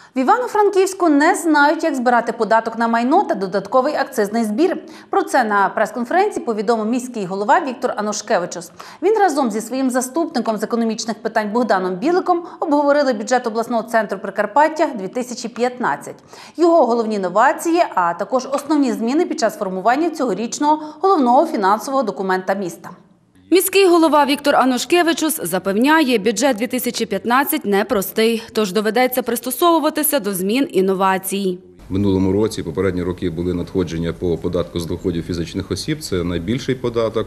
В Івано-Франківську не знають, як збирати податок на майно та додатковий акцизний збір. Про це на прес-конференції повідомив міський голова Віктор Анушкевичус. Він разом зі своїм заступником з економічних питань Богданом Біликом обговорили бюджет обласного центру Прикарпаття-2015. Його головні новації, а також основні зміни під час формування цьогорічного головного фінансового документа міста. Міський голова Віктор Анушкевичус запевняє, бюджет 2015 непростий, тож доведеться пристосовуватися до змін і новацій. В минулому році, попередні роки були надходження по податку з доходів фізичних осіб, це найбільший податок,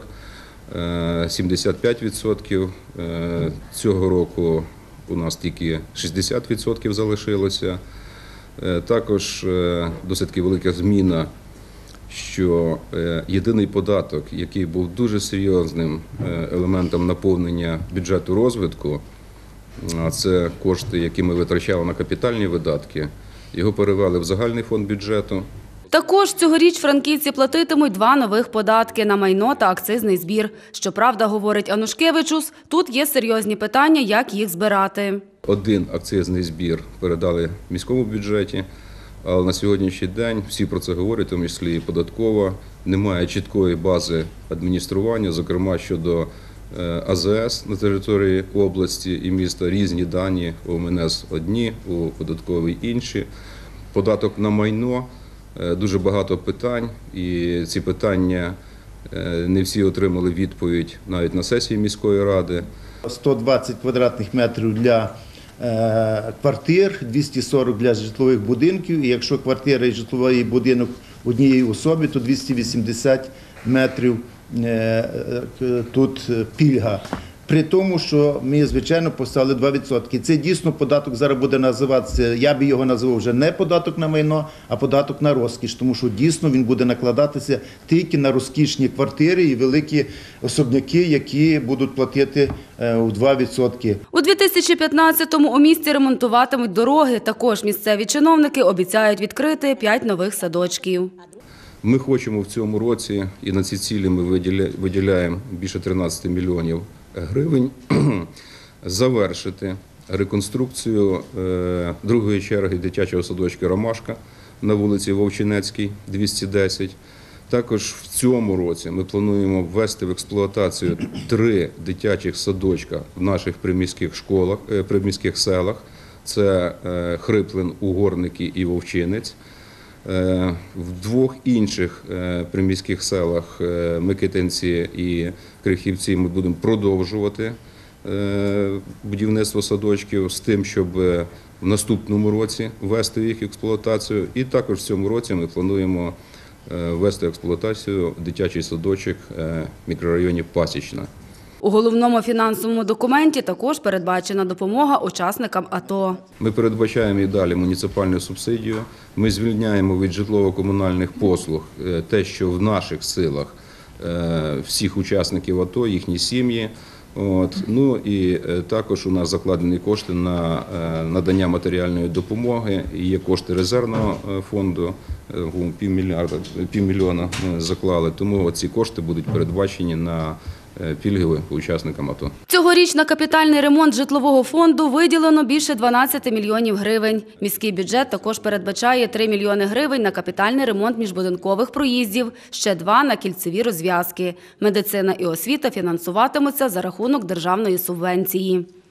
75%. Цього року у нас тільки 60% залишилося. Також досить велика зміна, що єдиний податок, який був дуже серйозним елементом наповнення бюджету розвитку, а це кошти, які ми витрачали на капітальні видатки, його перевели в загальний фонд бюджету. Також цьогоріч франківці платитимуть 2 нових податки на майно та акцизний збір. Щоправда, говорить Анушкевичус, тут є серйозні питання, як їх збирати. Один акцизний збір передали в міському бюджеті, але на сьогоднішній день всі про це говорять, в тому числі і податкова. Немає чіткої бази адміністрування, зокрема щодо АЗС на території області і міста. Різні дані, у МНС одні, у податковій інші. Податок на майно, дуже багато питань, і ці питання не всі отримали відповідь навіть на сесії міської ради. 120 квадратних метрів для квартир, 240 для житлових будинків. І якщо квартира і житловий будинок однієї особи, то 280 метрів тут пільга. При тому, що ми, звичайно, поставили 2%. Це дійсно податок зараз буде називатися, я би його назвав вже не податок на майно, а податок на розкіш, тому що дійсно він буде накладатися тільки на розкішні квартири і великі особняки, які будуть платити у 2%. У 2015-му у місті ремонтуватимуть дороги. Також місцеві чиновники обіцяють відкрити 5 нових садочків. Ми хочемо в цьому році, і на ці цілі ми виділяємо більше 13 мільйонів гривень, завершити реконструкцію другої черги дитячого садочка «Ромашка» на вулиці Вовчинецькій, 210. Також в цьому році ми плануємо ввести в експлуатацію 3 дитячих садочка в наших приміських селах. Це Хриплин, Угорники і Вовчинець. В 2 інших приміських селах Микитинці і Крихівці ми будемо продовжувати будівництво садочків з тим, щоб в наступному році ввести їх в експлуатацію. І також в цьому році ми плануємо ввести в експлуатацію дитячий садочок в мікрорайоні Пасічна. У головному фінансовому документі також передбачена допомога учасникам АТО. Ми передбачаємо і далі муніципальну субсидію. Ми звільняємо від житлово-комунальних послуг те, що в наших силах всіх учасників АТО, їхні сім'ї. Ну і також у нас закладені кошти на надання матеріальної допомоги. Є кошти резервного фонду, півмільйона ми заклали, тому ці кошти будуть передбачені на пільги учасникам АТО. Цьогоріч на капітальний ремонт житлового фонду виділено більше 12 мільйонів гривень. Міський бюджет також передбачає 3 мільйони гривень на капітальний ремонт міжбудинкових проїздів, ще 2 – на кільцеві розв'язки. Медицина і освіта фінансуватимуться за рахунок державної субвенції.